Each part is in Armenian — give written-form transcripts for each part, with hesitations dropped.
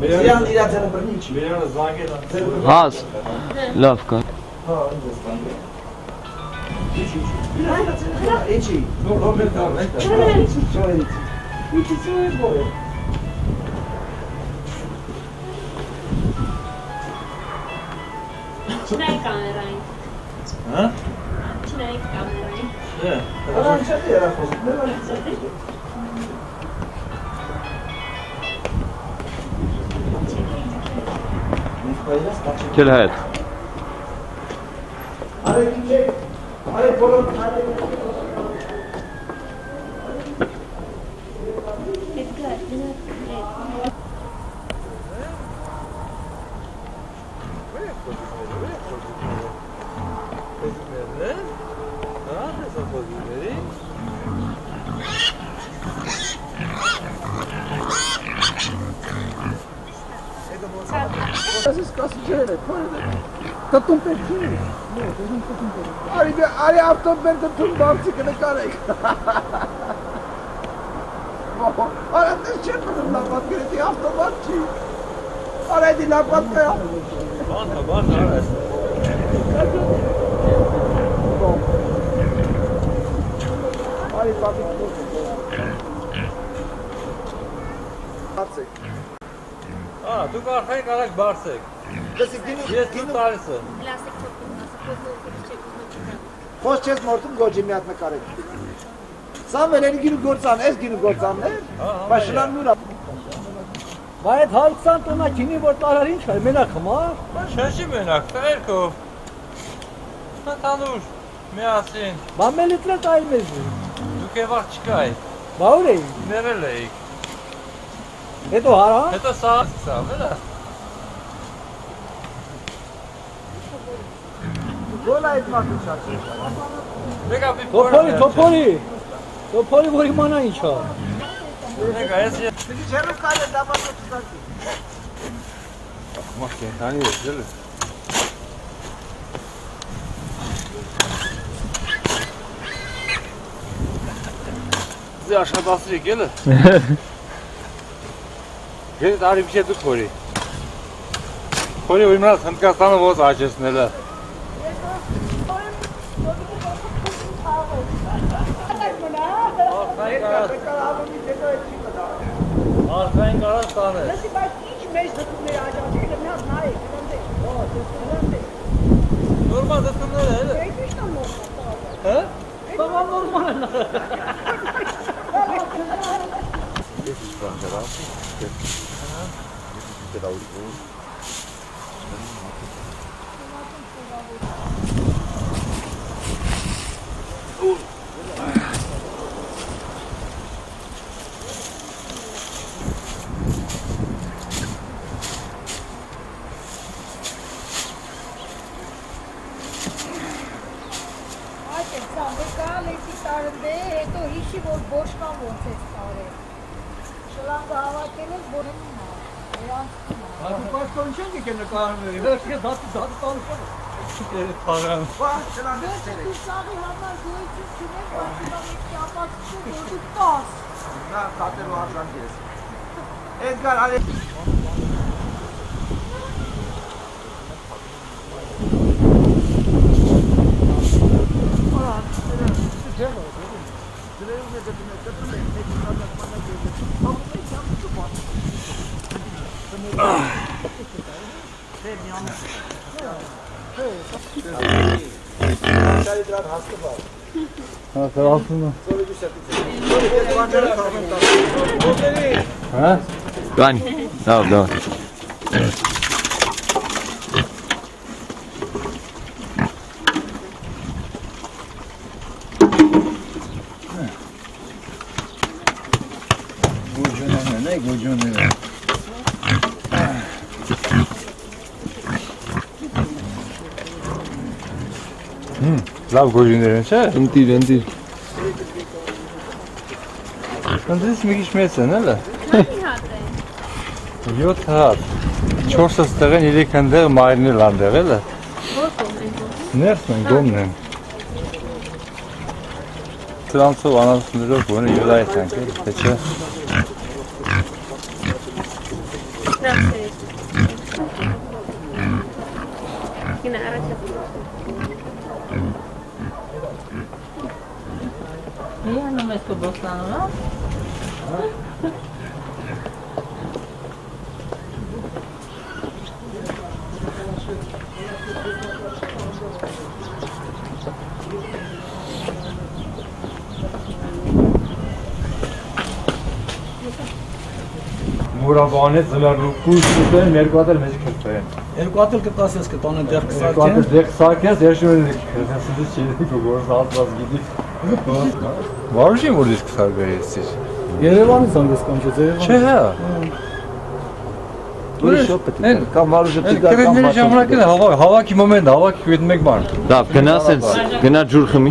Ziyan ila telefonun için. Has. Lavka. Ha, Eci. No, Cine-i camera? Ha? Cine-i camera? Ne? Adam içeride yer atmasın. Ne var? Gel hayat. Tatum pertinho. Are after ben tatum bounce que ne kare. Are ne çırpınım la pat kireti after bounce. Are di la pat kaya. Bak ara. Are papi. Batsek. Ha, tu arkaya karak barsek. Kasi Yes, tu tarihsin. Plastik çok bulunması, fotoğrafı çekmek. Hoş çes mortum gocimiyat me kare. Sam veleri günü gorsan, es günü gorsan ne? Başlan mura. Vay halksan tona kini bortlar hiç var merak mı? Şaşı menak, Erko. Ha tanur. Measin. Ben melitre kaymez. Duke bak çıkay. Bağırey. Nereleyik? Eto hara? Heta sağ mı? Gola etmak için. Neka bir Topoli vori mana inşa. Neka esi. Peki çeruk kale damat tutar ki. Bak sen tanıyorsun değil mi? Size aşağı basıyor gelin. Gelin tarih bir şey tut Kori. Kori uymaz Hınkastan'ı boz açıyorsun hele. Arkayın Karastan'ı. Normal zaten öyle. He? Tamam normal. Baş konuşuyor ki kendi kahve. Her şey tatlı konuşuyor. Evet paran. Bak selam Na kater o akşam gelsin. Edgar Ali. Ha sen aslında. Ha? Gani. Tamam. Ne gocunu? Lav gocunu çe? Rendir. Dann ist mir geschmissen, ne? Hangi hatte? Jot hat. Čorsas teren ili kander marini lande, vele? Nersmen gomnen. Transu anasını yok bunu yolay sanki. Teçe. Gracias. Yine araç İyi anlamayız bu bostanı. Մուրաբանեց զլարուկուս ուտեն, երկու հատ էլ մեջի քրտեն։ Երկու հատ էլ կտաս ես կտանեն դեռ Երկու հատ էլ դեղ սակես, երշուն էլ քրտեն, սուդից չերի գորս հացված գիտի։ Վարուշին որ դիսկ սար բերեցիր։ Երևանից անգես կանչեց, Երևան։ Չէ հա։ Կամ վարուժը Քրտների ժամանակել հավաքի մոմենտ, հավաքի հետ մեկ բան։ Լավ, գնացած, գնա ջուր խմի։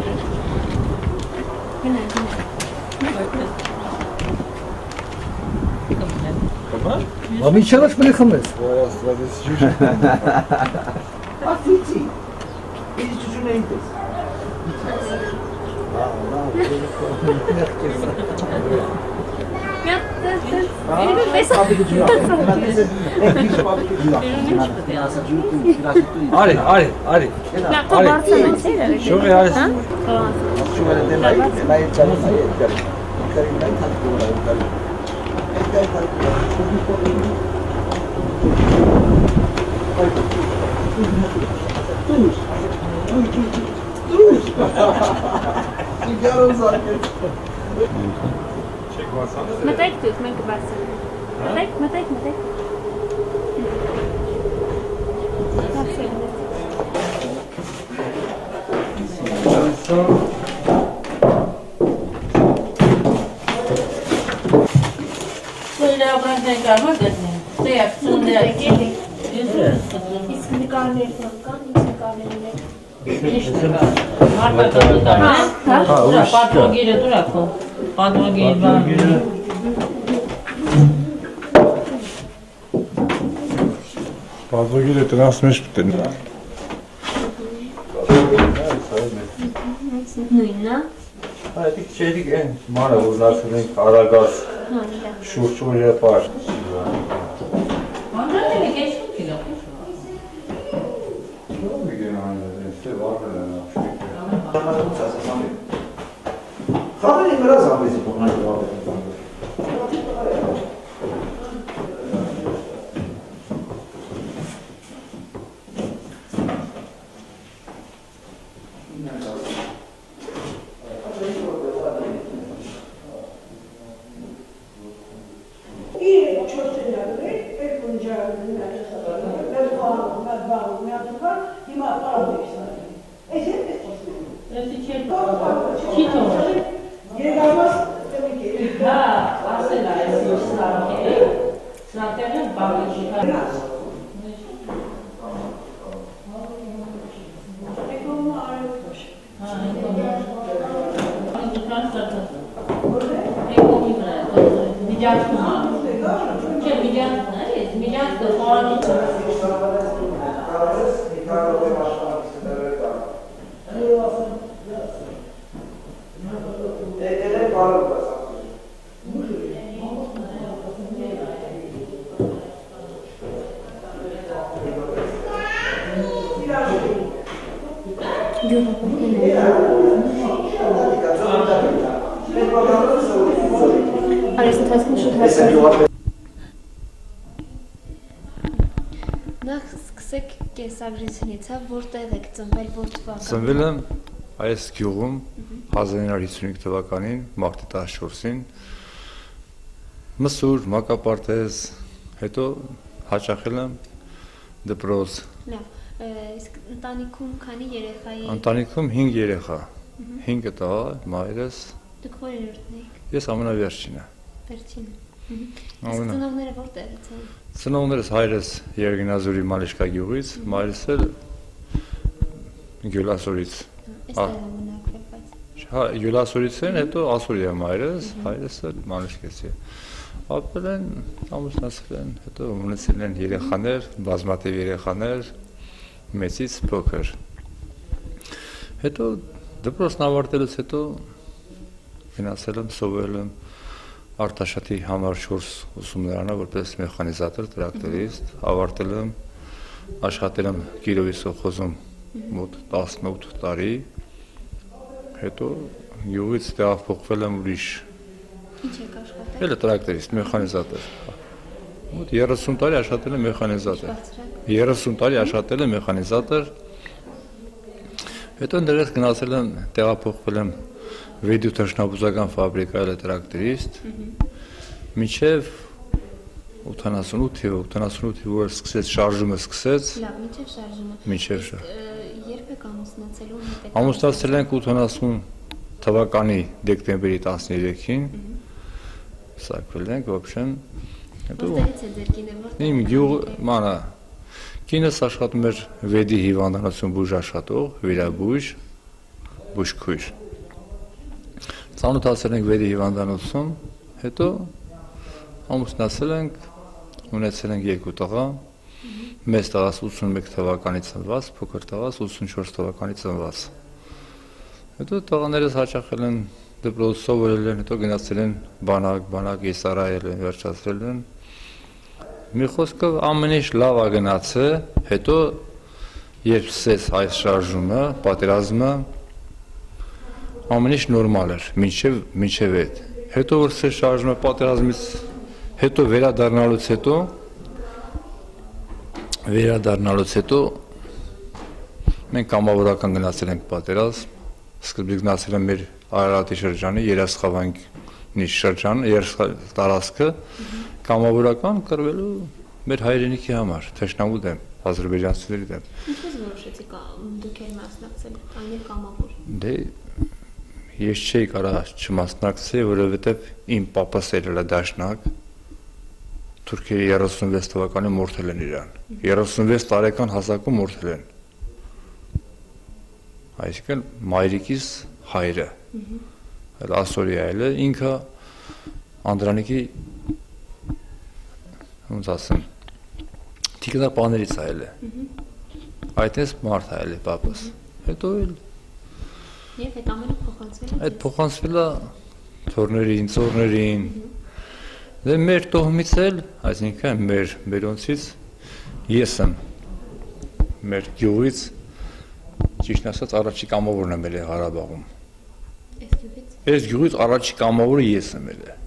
Մինչև պետք է խմես։ Ոյաստվադես ջուր։ Ախիցի։ Իդի ճուճուն է ինտես։ Արի։ Շողի արի։ Շուղերը դեմ լայ չարի այդքարի։ Կարին լայ թակտուրա ուտալի։ Մտեք դուք, մենք կբարձրանանք։ Մտեք։ Böyle yapraktan kalmaz etmeyin. Ne yapsın ne yapsın. Իսկ նկարներ կան, ինչ նկարներ։ İşte Marta da. Ha, patron geliyor dur akıl. Patron geliyor. Բազոգիրը տնաս մեջ պտեն։ Նույնն է։ Այդիկ չերիկ են մանը ուզնացել ենք արագաս շուրջուրը պար։ Marta ne geçti ki de. Խաղերի վրա զամբեզի փոխանցում ավետան։ Նախ սկսեք կեսագրությունից, հա, որտեղ եք ծնվել, որ թվական։ Ծնվել եմ այս գյուղում 1955 թվականին, մարտի 14-ին, մսուր, մակապարտեզ, հետո հաճախել եմ դպրոց։ Լավ, իսկ ընտանիքում քանի երեխայի։ Ընտանիքում 5 երեխա, 5 տղա, մայրս, Դուք որ երրորդն եք։ ես ամենավերջինը։ Վերջինը։ Իսկ ծնողները որտեղից են։ Ծնողներս հայրս Երգինազուրի Մալեշկա գյուղից, մայրս էլ Գյուլասորից։ Այստեղ է մնակվել, բայց։ Հա, Գյուլասորից են, հետո Ասորիա մայրս, հայրս էլ Մալեշկեցի։ Ապրել են, ամուսնացել են, հետո ունեցել են երեխաներ, բազմաթիվ երեխաներ, մեծից փոքր։ Հետո դպրոցն ավարտելուց հետո գնացել եմ, սովորել եմ Արտաշատի համար 4 ուսումնարանը որպես մեխանիզատոր, տրակտորիստ, ավարտել եմ, աշխատել եմ Կիրովի սովխոզում մոտ 18 տարի, հետո յուղից տեղափոխվել եմ ուրիշ, Ինչ եք աշխատել։ էլ տրակտորիստ, մեխանիզատոր, մոտ 30 տարի աշխատել եմ մեխանիզատոր, 30 տարի աշխատել եմ մեխանիզատոր, հետո ընդերս գնացել եմ, տեղափոխվել եմ Վեդու թռչնաբուծական ֆաբրիկա տրակտորիստ, մինչև 88-ի որ սկսեց շարժումը սկսեց, Լավ, մինչև շարժումը։ մինչև Երբ եք ամուսնացել ու հետ։ ամուսնացել ենք 80 թվականի դեկտեմբերի 13-ին, սակվել ենք, ոբշեն, հետո Որտեղից է ձեր կինը, որտեղ։ իմ գյուղ, մանա, կինս աշխատում էր Վեդի հիվանդանոցում բուժ աշխատող, վիրաբույժ, բուժքույր։ Ծանոթացել ենք Վեդի հիվանդանոցում, հետո ամուսնացել ենք, ունեցել ենք 2 տղա, մեծ տղաս 81 թվականի ծնված, փոքր տղաս 84 թվականի ծնված։ Հետո տղաներս հաճախել են դպրոց սովորել են, հետո գնացել են բանակ եսարայել են, վերջացրել են։ Մի խոսքով ամեն ինչ լավ է գնացել, հետո երբ սկսեց այս շարժումը, պատերազմը, ամեն ինչ նորմալ էր, մինչև այդ։ Հետո որ սկսեց շարժումը պատերազմից, հետո վերադառնալուց հետո մենք կամավորական գնացել ենք պատերազմ, սկզբից գնացել ենք մեր Արարատի շրջանի, Երասխավանի շրջան, տարածքը, կամավորական կռվելու մեր հայրենիքի համար, թշնամու դեմ, ադրբեջանցիների դեմ։ Ինչպես որոշեցիք դուք եք մասնակցել, այն էլ կամավոր։ Դե ես չէի կարող չմասնակցել, որովհետև իմ պապաս էր դաշնակ, Թուրքիայի 36 թվականին մորթել են իրան, 36 տարեկան հասակում մորթել են, այսինքն մայրիկիս հայրը, Ասորիա էլ է, ինքը Անդրանիկի, ոնց ասեմ, թիկնապաներից այլ է, այդպես մարդ այլ է պապաս, հետո էլ Եվ այդ ամենը փոխանցվել է։ այդ փոխանցվել է թորներին, ծորներին, դե մեր տոհմից էլ, այսինքն մեր մերոնցից ես եմ, մեր գյուղից, ճիշտ ասած առաջի կամավորն եմ ել Ղարաբաղում, այս գյուղից առաջի կամավորը ես եմ ել է,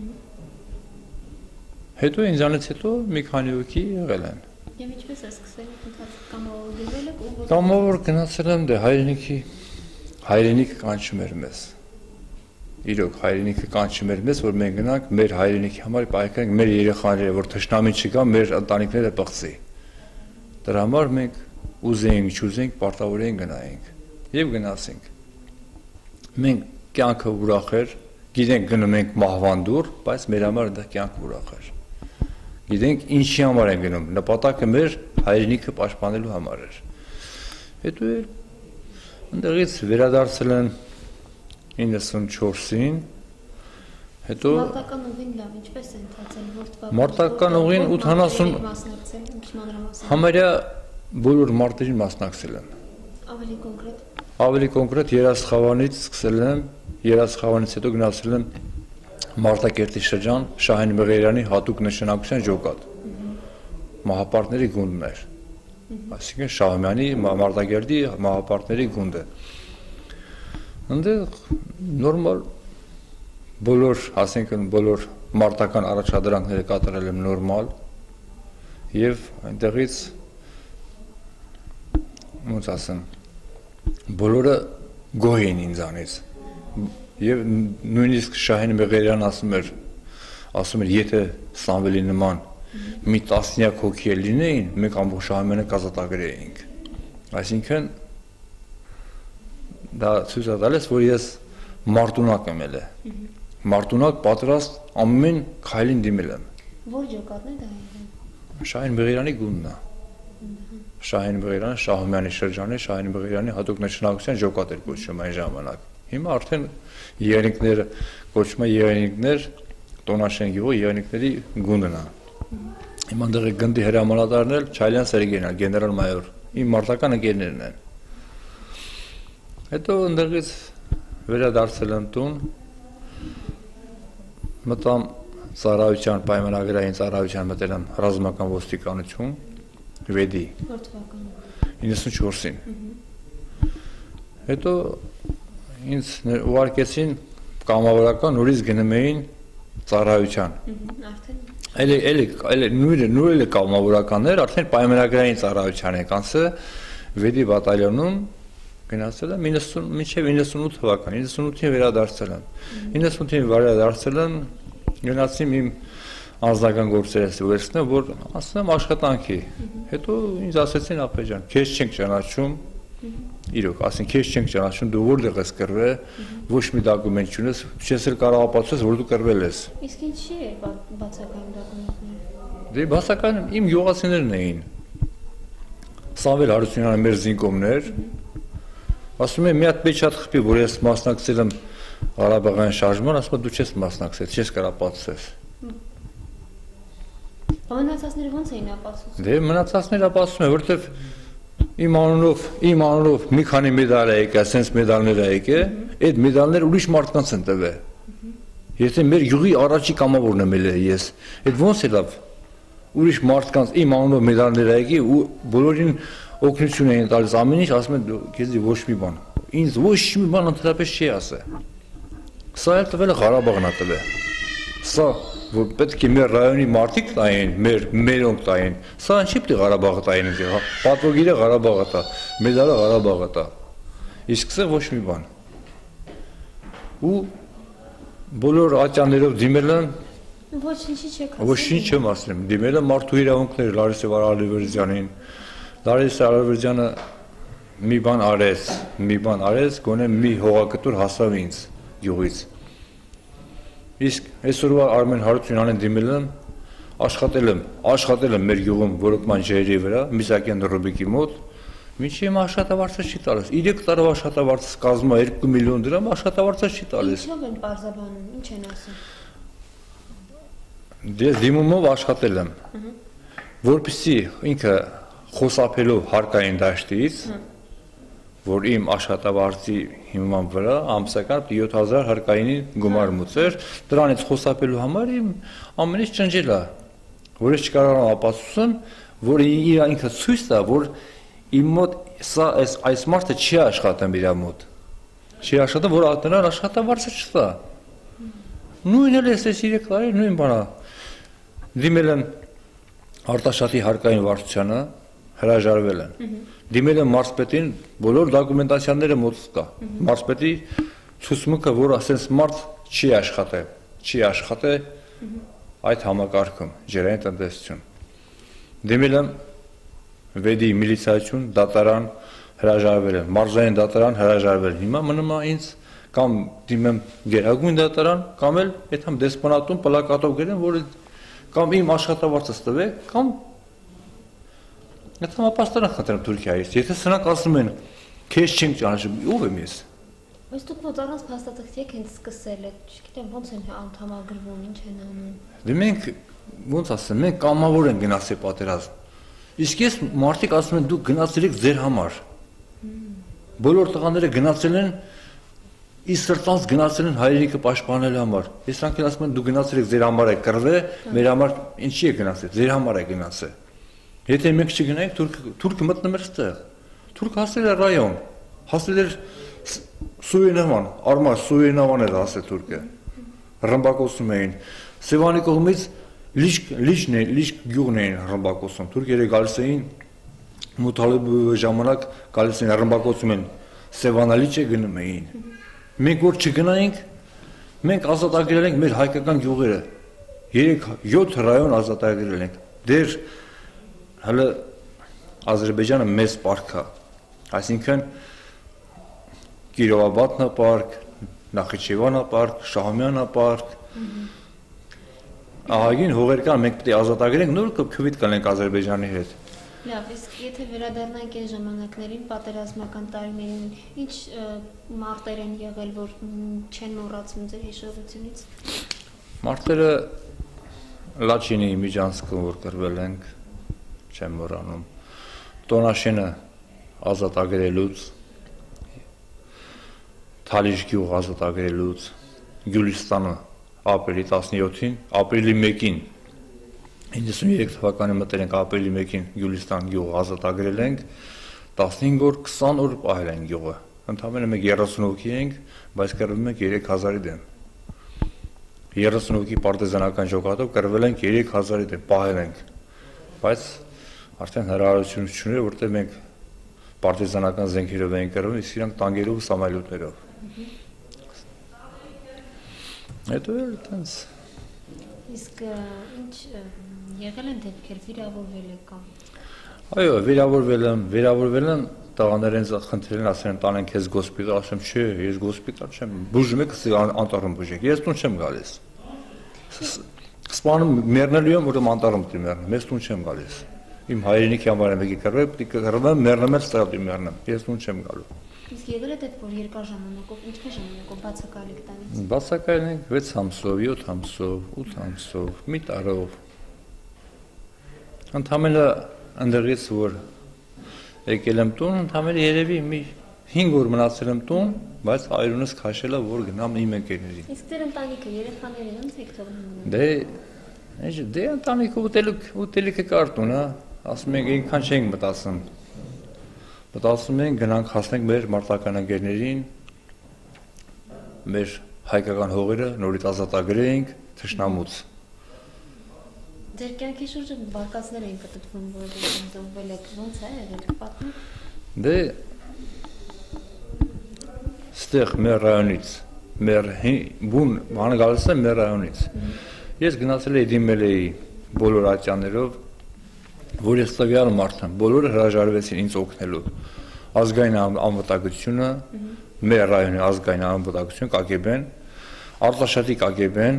հետո ինձանից հետո մի քանի հոգի եղել են, Եվ ինչպես է սկսել կամավոր գնվել եք ու կամավոր գնացել եմ, դե հայրենիքը կանչում էր մեզ, իրոք հայրենիքը կանչում էր մեզ, որ մենք գնանք մեր հայրենիքի համար պայքարենք մեր երեխաները, որ թշնամի չկա, մեր ընտանիքները պղծի, դրա համար մենք ուզեինք, չուզեինք, պարտավոր էինք գնայինք և գնացինք, մենք կյանքը ուրախ էր, գիտենք գնում ենք մահվանդուր, բայց մեր համար դա կյանքը ուրախ էր, գիտենք ինչի համար են գնում, նպատակը մեր հայրենիքը պաշտպանելու համար էր, հետո էլ ընդեղից վերադարձել են 94-ին, հետո Մարտական ուղին լավ, ինչպես է ընթացել, որտեղ Մարտական ուղին 80 համարյա բոլոր մարտերին մասնակցել եմ, ավելի կոնկրետ Երասխավանից սկսել եմ, Երասխավանից հետո գնացել եմ Մարտակերտի շրջան, Շահեն Մեղերյանի հատուկ նշանակության ջոկատ, մահապարտների գունդն էր, այսինքն Շահումյանի Մարտակերտի մահապարտների գունդը, ընդեղ նորմալ բոլոր, ասենքն բոլոր մարտական առաջադրանքները կատարել եմ նորմալ և այնտեղից, ոնց ասեմ, բոլորը գոհ էին ինձանից և նույնիսկ Շահեն Մեղերյան ասում էր, եթե Սամվելի նման մի տասնյակ հոգի լինեին, մենք ամբողջ Շահումյանը կազատագրեինք, այսինքն դա ցույց է տալիս, որ ես մարտունակ եմ ել է, մարտունակ պատրաստ ամեն քայլին դիմել եմ։ Որ ջոկատն է դա եղել։ Շահեն Մեղերյանի գունդն է։ Շահեն Մեղերյանը Շահումյանի շրջանի, Շահեն Մեղերյանի հատուկ նշանակության ջոկատ էր կոչվում այն ժամանակ։ Հիմա արդեն եղերնիկները կոչվում են եղերնիկներ, Տոնաշեն գյուղի եղերնիկների գունդն է։ Հիմա այնտեղ գնդի հրամանատարն էլ Չայլյան Սերգեյն է, գեներալ մայոր, իմ մարտական ընկերներն են։ Հետո ընդեղից վերադարձել եմ տուն, մտամ ծառայության պայմանագրային ծառայության մտել եմ ռազմական ոստիկանություն վեդի Որ թվականում։ 94-ին։ Հետո ինձ ուղարկեցին կամավորական ուրիշ գնում էին ծառայության։ Արդեն Նույնը կամավորականներ արդեն պայմանագրային ծառայության եք անցը վեդի բատալյոնում գնացել եմ 98 թվական, 98-ին վերադարձել եմ։ 98-ին վերադարձել եմ, գնացիմ իմ անձնական գործերս վերցնեմ, որ ասեմ աշխատանքի։ Հետո ինձ ասեցին ապեջան, քեզ չենք ճանաչում, իրոք, ասին քեզ չենք ճանաչում, դու որտեղ ես կռվել, ոչ մի դոկումենտ չունես, չես էլ կարող ապացուցես, որ դու կռվել ես։ Իսկ ինչի է բացակայում դոկումենտները։ Դե բացակայում իմ գյուղացիներն էին։ Սամվել Հարությունյանը մեր զինկոմներ, ասում է մի հատ պեչատ խփի, որ ես մասնակցել եմ Ղարաբաղյան շարժման, ասում է դու չես մասնակցել, չես կարող ապացուցես։ Մնացածները ո՞նց էին ապացուցում։ Դե մնացածները ապացուցում են, որովհետև իմ անունով մի քանի մեդալ է եկել, ասենց մեդալներ է եկել, այդ մեդալները ուրիշ մարդկանց են տվել։ Եթե մեր յուղի առաջի կամավորն եմ ես, այդ ո՞նց է լավ։ Ուրիշ մարդկանց իմ անունով մեդալներ է եկել ու բոլորին օգնություն էին տալիս, ամեն ինչ ասում են քեզի ոչ մի բան։ Ինձ ոչ մի բան ընդհանրապես չի ասել։ Սա էլ տվել է Ղարաբաղն է տվել։ Սա որ պետք է մեր ռայոնի մարդիկ տային, մերոնք տային, սա ինչի՞ պետք է Ղարաբաղը տային, պատվոգիրը Ղարաբաղը տա, մեդալը Ղարաբաղը տա, իսկ սա ոչ մի բան։ Ու բոլոր ատյաններով դիմել եմ, ոչինչի չեք ասում։ ոչինչ չեմ ասում, դիմել եմ մարդու իրավունքներ Լարիսա Արալիվերդյանին, Լարիսա Արալիվերդյանը մի բան արեց, գոնե մի հողակտուր հասավ ինձ գյուղից։ Իսկ այսօրվա Արմեն Հարությունյանին դիմել եմ, աշխատել եմ մեր գյուղում որոկման ջրերի վրա, Միսակյան Ռուբիկի մոտ, մինչև իմ աշխատավարձը չի տալիս։ 3 տարվա աշխատավարձը կազմում է 2 միլիոն դրամ, աշխատավարձը չի տալիս։ Ինչով են պարզաբանում, ինչ են ասում։ Դե դիմումով աշխատել եմ, որպեսզի ինքը խոսափելով հարկային դաշտից, որ իմ աշխատավարձի հիման վրա ամսական 7000 հարկայինի գումար մուծեր, դրանից խոսապելու համար իմ ամեն ինչ ճնջել է, որ ես չկարողանամ ապացուցեմ, որ իր ինքը ցույց տա, որ իմ մոտ այս մարդը չի աշխատում իր մոտ, չի աշխատում, որ նրան աշխատավարձը չտա։ Նույնն էլ էս 3 տարի նույն բանը։ Դիմել եմ Արտաշատի հարկային վարչությանը, հրաժարվել են։ Դիմել եմ մարզպետին, բոլոր դոկումենտացիաները մոտ կա։ Մարզպետի ցուցմունքը, որ ասենց մարդ չի աշխատել այդ համակարգում, ջրային տնտեսություն։ Դիմել եմ վեդի միլիցիայություն, դատարան հրաժարվել են, մարզային դատարան հրաժարվել։ Հիմա մնում է ինձ կամ դիմեմ գերագույն դատարան, կամ էլ այդքան դեսպանատուն պլակատով գրեմ, որ կամ իմ աշխատավարձը ստվեք, կամ Եթե ապաստարան խնդրեմ Թուրքիայից, եթե սրանք ասում են, քեզ չենք ճանաչում, ով եմ ես։ Բայց դուք ոնց առանց փաստաթղթի եք հենց սկսել եք, չգիտեմ ոնց են անդամագրվում, ինչ են անում։ Դե մենք ոնց ասեմ, մենք կամավոր ենք գնացել պատերազմ։ Իսկ ես մարդիկ ասում են դուք գնացել եք ձեր համար։ Բոլոր տղաները գնացել են իսկ սրտանց գնացել են հայրենիքը պաշտպանելու համար։ Ես նրանք ասում են դու գնացել եք ձեր համար եք կռվել, մեր համար ինչի եք գնացել, ձեր համար եք գնացել։ Եթե մենք չգնայինք, թուրքը մտնում էր այստեղ։ Թուրքը հասել է ռայոն, հասել էր Սույենավան, Արմաշ Սույենավան էր հասել թուրքը։ Ռմբակոծում էին։ Սևանի կողմից լիճ գյուղն էին ռմբակոծում։ Թուրքերը գալիս էին Մութալիբի ժամանակ գալիս էին ռմբակոծում են Սևանալիճը գնում էին։ Մենք որ չգնայինք, մենք ազատագրել ենք մեր հայկական գյուղերը։ 3-7 ռայոն ազատագրել ենք։ Դեր հələ Ադրբեջանը մեծ պարկ է, այսինքն Կիրովաբադն է պարկ, Նախիջևան է պարկ, Շահումյան է պարկ, ահագին հողեր կան, մենք պետք է ազատագրենք, նոր քվիթ կանենք Ադրբեջանի հետ։ Լավ, իսկ եթե վերադառնանք այն ժամանակներին, պատերազմական տարիներին, ինչ մարտեր են եղել, որ չեն մոռացվում ձեր հիշողությունից։ Մարտերը Լաչինի Միջանցքում որ կռվել ենք, չեմ մոռանում, Տոնաշենը ազատագրելուց, Թալիշ գյուղ ազատագրելուց, Գյուլիստանը ապրիլի 17-ին, ապրիլի 1-ին 93 թվականի մտել ենք ապրիլի 1-ին Գյուլիստան գյուղը ազատագրել ենք, 15 օր 20 օր պահել ենք գյուղը։ Ընդամենը մենք 30 հոգի ենք, բայց կռվում ենք 3000-ի դեմ։ 30 հոգի պարտեզանական ջոկատով կռվել ենք 3000-ի դեմ, պահել ենք։ Բայց արդեն հնարավորություն չուներ, որտեղ մենք պարտեզանական զենքերով ենք կռվում, իսկ իրանք տանկերով ու սամալյոտներով։ Հետո էլ այդպես։ Իսկ ինչ եղել են դեպքեր վիրավորվել եք կամ։ Այո, վիրավորվել են տղաներն ինձ խնդրել են, ասել են տանեն քեզ գոսպիտալ, ասեմ չէ, ես գոսպիտալ չեմ, բուժում եք անտառում բուժեք, ես տուն չեմ գալիս։ Սպանում մեռնելու եմ, որում անտառում դի մեռնեմ, ես տուն չեմ գալիս։ Իմ հայրենիքի համար եմ եկի կռվել, մեռնեմ էլ ստեղ դի մեռնեմ, ես տուն չեմ գալու։ Իսկ եղել է դեպք, որ երկար ժամանակով, ինչքան ժամանակով բացակայել եք տանից։ Բացակայել ենք 6 ամսով, 7 ամսով, 8 ամսով, մի տարով։ Ընդամենը ընդերից որ եկել եմ տուն, ընդամենը երևի մի 5 օր մնացել եմ տուն, բայց այրունս քաշել է որ գնամ իմ ընկերներին։ Իսկ ձեր ընտանիքը երեխաները ո՞նց եք թողնում։ Դե ընտանիքը ուտելիքը կար տուն, հա, ասում ենք այնքան չենք մտածում։ Մտածում ենք գնանք հասնենք մեր մարտական ընկերներին, մեր հայկական հողերը նորից ազատագրենք թշնամուց։ Ձեր կյանքի շուրջը բարկացներ էին կտտվում, որ զոհվել եք, ո՞նց է եղել, պատմեք։ Դե ստեղ մեր ռայոնից, մեր բուն բանը գալիս է մեր ռայոնից։ Ես գնացել էի դիմել էի բոլոր ատյաններով, որ ես տվյալ մարդ եմ, բոլորը հրաժարվեցին ինձ օգնելու։ Ազգային անվտանգությունը, մեր ռայոնի ազգային անվտանգություն կագեբեն, Արտաշատի կագեբեն,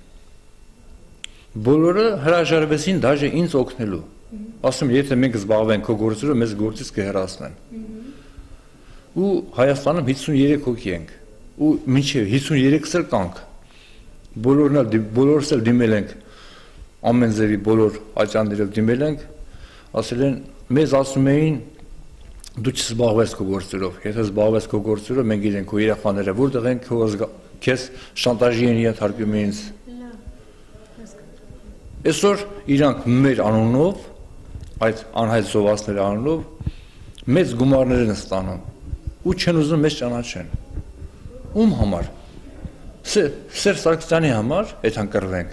բոլորը հրաժարվեցին դաժե ինձ օգնելու։ Ասում եթե մենք զբաղվենք քո գործերով, մեզ գործից կհեռացնեն։ Ու Հայաստանում 53 հոգի ենք, ու մինչև 53-ը էլ կանք։ Բոլորս էլ դիմել ենք, ամեն ձևի բոլոր ատյաններով դիմել ենք, ասել են, մեզ ասում էին, դու չզբաղվես քո գործերով, եթե զբաղվես քո գործերով, մենք գիտենք քո երեխաները որտեղ են, քեզ շանտաժի են ենթարկում ինձ։ Այսօր իրանք մեր անունով, այդ անհայտ զոհվածների անունով, մեծ գումարներ են ստանում ու չեն ուզում մեզ ճանաչեն։ Ում համար։ Սերժ Սարգսյանի համար, այդ հանկրվենք։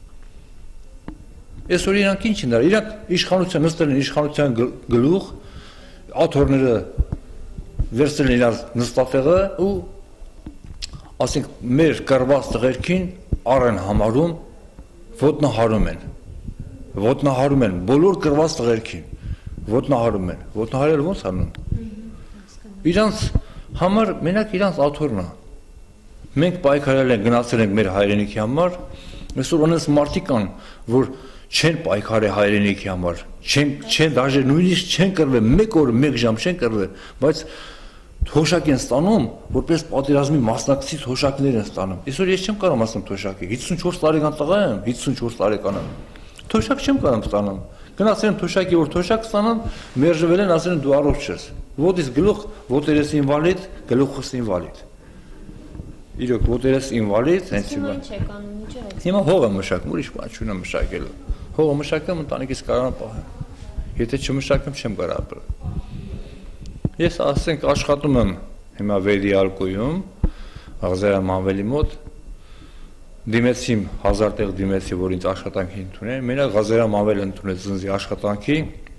Այսօր իրանք ինչ են դարել, իրանք իշխանության նստել են իշխանության գլուխ, աթոռները վերցրել են իրար նստատեղը ու ասենք մեր կռված տղերքին առ են համարում, ոտնահարում են, բոլոր կռված տղերքին, ոտնահարում են, ոտնահարել ոնց անում։ Իրանց համար, մենակ իրանց աթոռն է։ Մենք պայքարել ենք, գնացել ենք մեր հայրենիքի համար, այսօր անես մարդիկ կան, որ չեն պայքարել հայրենիքի համար, չեն դաժե նույնիսկ չեն կռվել, մեկ օր, մեկ ժամ չեն կռվել, բայց թոշակ են ստանում, որպես պատերազմի մասնակցի թոշակներ են ստանում։ Այսօր ես չեմ կարող ասեմ թոշակի, 54 տարեկան տղա եմ, 54 տարեկան եմ։ Թոշակ չեմ կարող ստանալ։ Գնացել եմ թոշակի, որ թոշակ ստանամ, մերժվել են, ասել են դու առողջ ես։ Ոտից գլուխ, ոտերես ինվալիդ, գլուխս ինվալիդ։ Իրոք ոտերես ինվալիդ, հենց հիմա։ Ինչ եք անում, ինչ եք։ Հիմա հող եմ մշակում, ուրիշ բան չունեմ մշակելու։ Հողը մշակեմ, ընտանիքիս կարող պահեմ։ Եթե չմշակեմ, չեմ կարող ապրել։ Ես ասենք աշխատում եմ հիմա Վերդիալկոյում, Ղազարյան Մանվելի մոտ, դիմեցի 1000 տեղ դիմեցի, որ ինձ աշխատանքի ընդունեն, մենակ Ղազարյան Մանվելը ընդունեց ինձ աշխատանքի,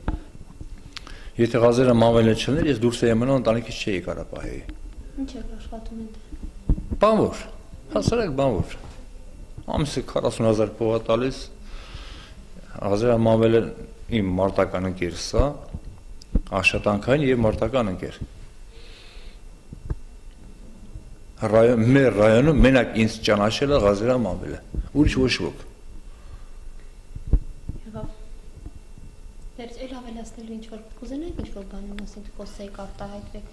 եթե Ղազարյան Մանվելը չլներ, ես դուրս էի մնալ, ընտանիքից չէի կարող պահեի։ Ինչ եք աշխատում եք։ Բանվոր, հասարակ բանվոր, ամիսը 40,000 փող է տալիս, Ղազարյան Մանվելը իմ մարտական ընկերս է, աշխատանքային և մարտական ընկեր։ Մեր ռայոնում մենակ ինձ ճանաչել է Ղազարյան Մանվելը, ուրիշ ոչ ոք։ Դեռ էլ ավելացնելու ինչ-որ կուզենայիք ինչ-որ բանում ասենք խոսեիք արտահայտվեք։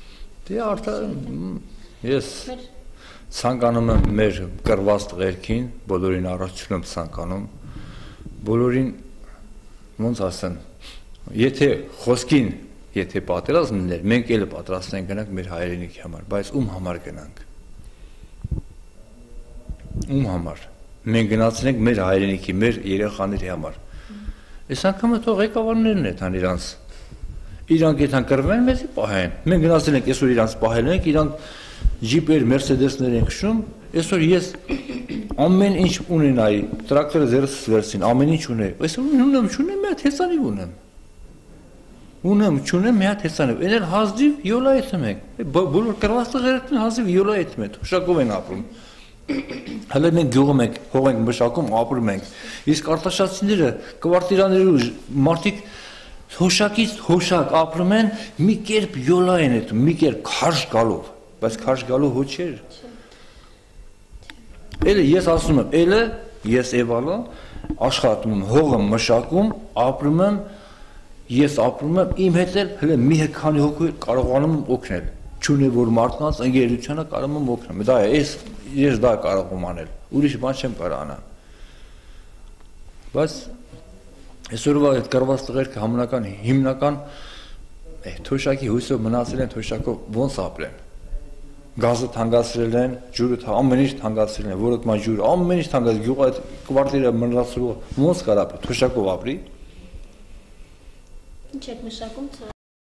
Դե ես ցանկանում եմ մեր կռված տղերքին, բոլորին առողջություն եմ ցանկանում, բոլորին ոնց ասեմ, եթե խոսքին, եթե պատերազմներ, մենք էլ պատրաստ ենք գնանք մեր հայրենիքի համար, բայց ում համար գնանք։ ում համար։ Մենք գնացել ենք մեր հայրենիքի, մեր երեխաների համար։ Այս անգամը թող ղեկավարներն են տան իրանց։ Իրանք եթե կռվեն, մեզի պահեն։ Մենք գնացել ենք այսօր իրանց պահել ենք, իրանք ջիպեր, մերսեդեսներ են քշում, այսօր ես ամեն ինչ ունենայի, տրակտորը ձեռս վերցին, ամեն ինչ ունեի։ Այսօր ունեմ, չունեմ, մի հատ հեսանիվ ունեմ։ Ունեմ, չունեմ, մի հատ հեսանիվ։ Էն էլ հազիվ յոլա եթեմ ենք։ Բոլոր կռված տղերքն հազիվ յոլա եթեմ են, թոշակով են ապրում։ Հələ մենք գյուղում ենք, հող ենք մշակում, ապրում ենք։ Իսկ արտաշատցիները կվարտիրաներու մարդիկ հոշակից հոշակ ապրում են, մի կերպ յոլա են եթում, մի կերպ քարշ գալով, բայց քարշ գալու հո չէր։ Էլը ես ասում եմ, էլը ես Էվալը աշխատում եմ, հողը մշակում, ապրում եմ, ես ապրում եմ, իմ հետ էլ հələ մի քանի հոգու կարողանում եմ օգնել։ Չունի որ մարդկանց ընկերությանը կարող եմ օգնել։ Դա է, ես դա կարող եմ անել։ Ուրիշ բան չեմ կարող անալ։ Բայց այսօրվա այդ կռված տղերքը հիմնական թոշակի հույսով մնացել են, թոշակով ոնց ապրեն։ Գազը թանկացրել են, ջուրը ամեն ինչ թանկացրել են, որոք մա ջուրը ամեն ինչ թանկացրել, գյուղը այդ կվարտիրը մնացրու ոնց կարող ապրի, թոշակով ապրի։ Ինչ եք մշակում